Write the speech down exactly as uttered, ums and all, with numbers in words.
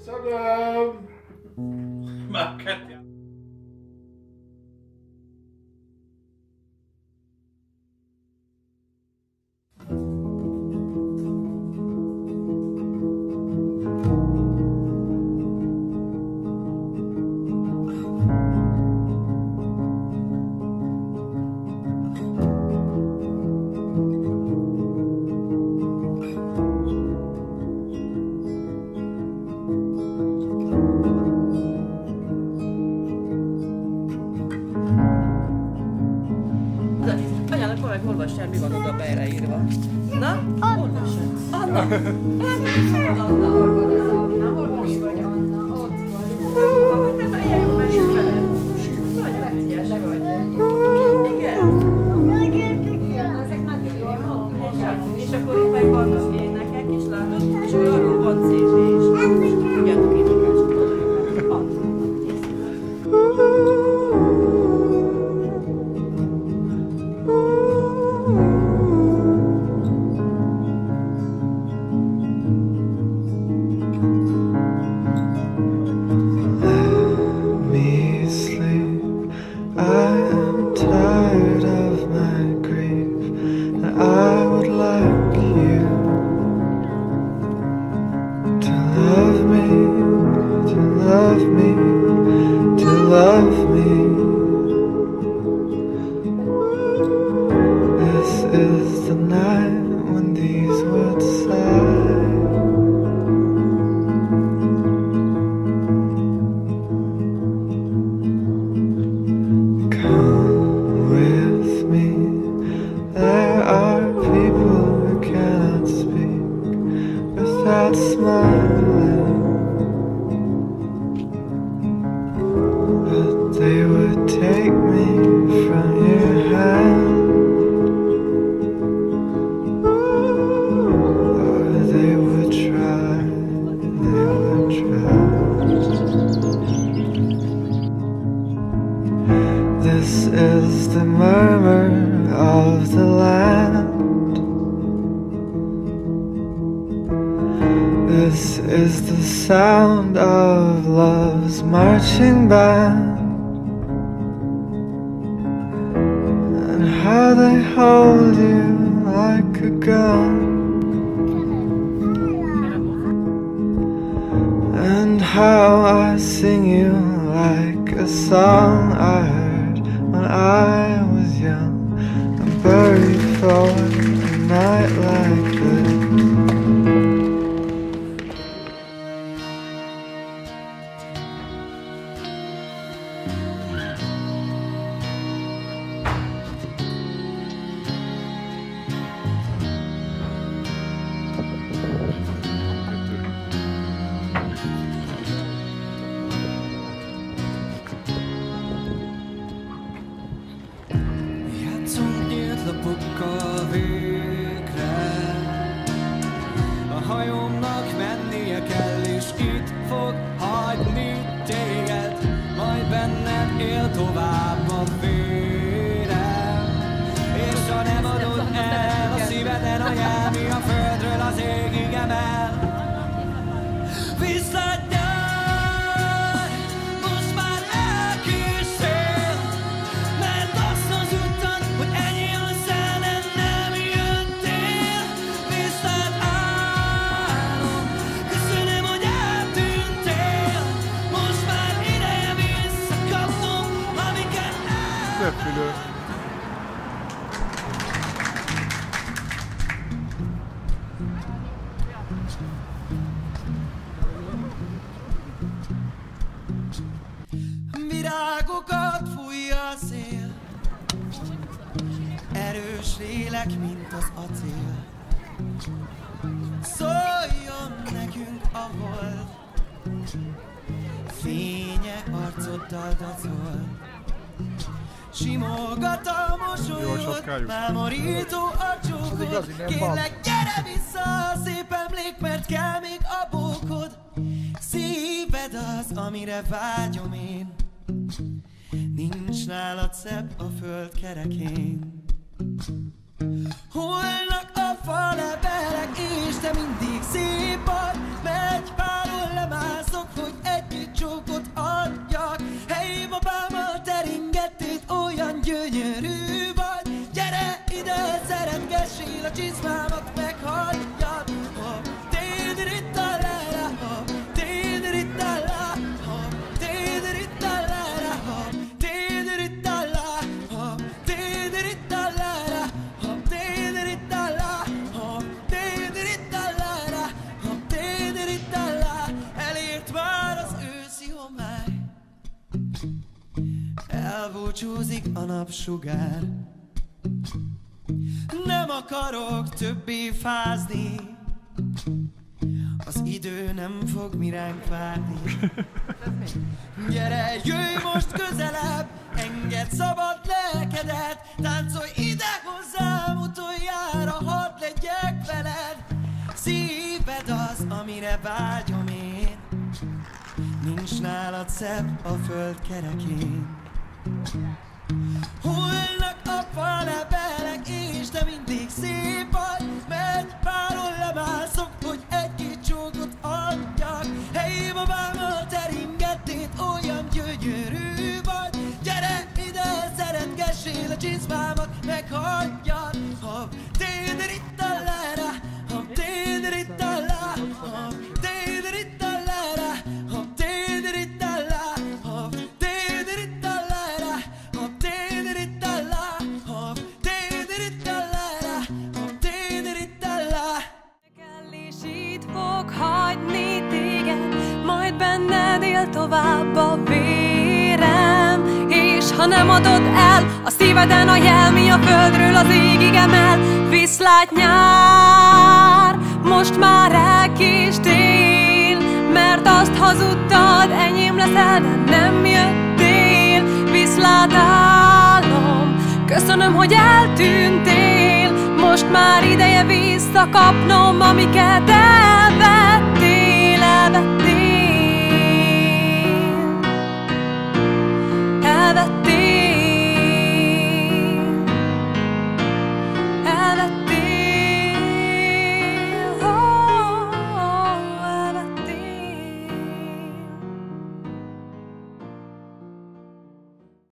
Köszönöm! Már kettő. Anyának valamelyik olvassál, mi van oda beleírva. Na, olvassál. Anna! Anna, hol vagy Anna? Ott vagy. Te ilyen jó mesélj veled. Nagyon ügyes vagy. Igen? Ezek nagyon jó. És akkor itt meg vannak énekek is, látod? És arról van cé dé is. Tudjátok énekes. Anna. This is the murmur of the land. This is the sound of love's marching band. And how they hold you like a gun. And how I sing you like a song I heard when I was young and buried for a night like this. Lapokkal végre a hajómnak mennie kell, és itt fog hagyni téged, majd benned él tovább a vérem. És ha nem adod el a szíveden a jel, mi a földről az égig emel, viszlát nyár, most már elkészél, mert azt az utat, hogy ennyi repülő. Virágokat fújja a szél, erős lélek, mint az acél. Szóljon nekünk a hold, fénye arcoddal dacol. Simogat a mosolyod, mámorító a csókod. Kérlek, gyere vissza a szép emlék, mert kell még a bókod. Szíved az, amire vágyom én, nincs nálad szebb a föld kerekén. Holnak a falebelek, és te mindig szép vagy, megy páron lemászok, búcsúzik a napsugár. Nem akarok többé fázni, az idő nem fog mi ránk várni. Gyere, jöjj most közelebb, engedd szabad lelkedet, táncolj ide hozzám, utoljára hadd legyek veled. Szíved az, amire vágyom én, nincs nálad szebb a föld kerekén. Hullnak a falevelek, és te mindig szép vagy, mert páron lemászok, hogy egy-két csókot adjak. Hey, babám, a teringetét olyan gyönyörű vagy. Gyere ide, szeretgessél a csizmámat, meghagyjad. Hopp, téderittalára, hopp, téderittalára, hopp, téderittalára, hopp, téderittalára, hopp, téderittalára, hopp, téderittalára, hopp, téderittalára, hopp, téderittalára. Kell és itt fog hagyni téged, majd benned él tovább a vérem. És ha nem adod el a szíveden a jel, mi a földről az égig emel. Viszlát nyár, most már elkéstél, mert azt hazudtad, enyém leszel, de nem jöttél. Viszlát álom, köszönöm, hogy eltűntél, most már ideje visszakapnom, amiket elvettél, elvettél.